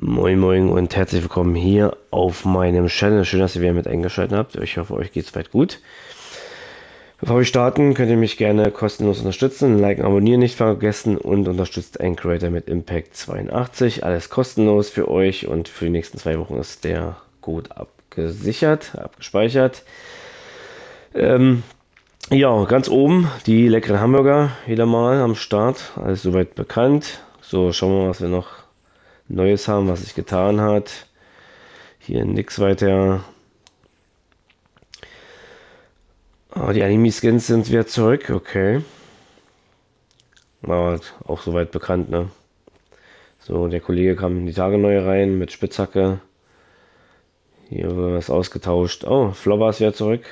Moin Moin und herzlich willkommen hier auf meinem Channel. Schön, dass ihr wieder mit eingeschaltet habt. Ich hoffe, euch geht es weit gut. Bevor wir starten, könnt ihr mich gerne kostenlos unterstützen. Liken, abonnieren nicht vergessen und unterstützt einen Creator mit Impact 82. Alles kostenlos für euch und für die nächsten 2 Wochen ist der Code abgespeichert. Ja, ganz oben die leckeren Hamburger wieder mal am Start. Alles soweit bekannt. So, schauen wir mal, was wir noch Neues haben, was sich getan hat. Hier nichts weiter. Die Anime-Skins sind wieder zurück, okay. Aber auch soweit bekannt, ne? So, der Kollege kam die Tage neu rein mit Spitzhacke. Hier wird was ausgetauscht. Oh, Flobber ist wieder zurück.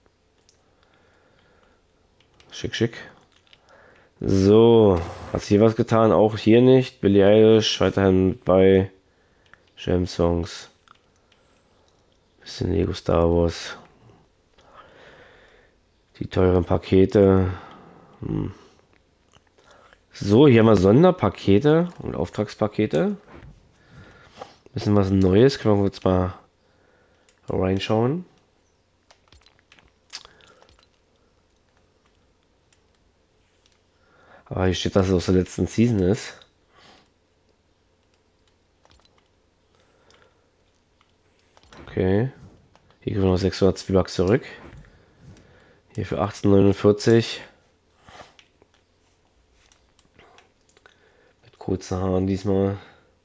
Schick, schick. So, hat sich hier was getan? Auch hier nicht. Billie Eilish weiterhin bei Jam Songs. Bisschen Lego Star Wars. Die teuren Pakete. So, hier haben wir Sonderpakete und Auftragspakete. Bisschen was Neues. Können wir kurz mal reinschauen. Aber hier steht, dass es aus der letzten Season ist. Okay. Hier kriegen wir noch 600 Zwieback zurück. Hier für 18,49. Mit kurzen Haaren diesmal.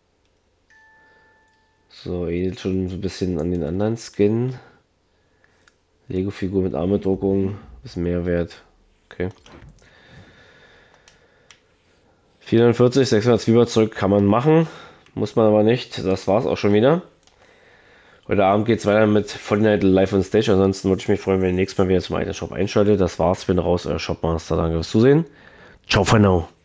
So, ähnelt schon so ein bisschen an den anderen Skin. Lego-Figur mit Armbedruckung. Bisschen Mehrwert. Okay. 440, 600 Zwieback zurück kann man machen. Muss man aber nicht. Das war's auch schon wieder. Heute Abend geht es weiter mit Fortnite Live on Stage. Ansonsten würde ich mich freuen, wenn ihr nächstes Mal wieder zum eigenen Shop einschaltet. Das war's. Bin raus, euer Shopmaster. Danke fürs Zusehen. Ciao for now.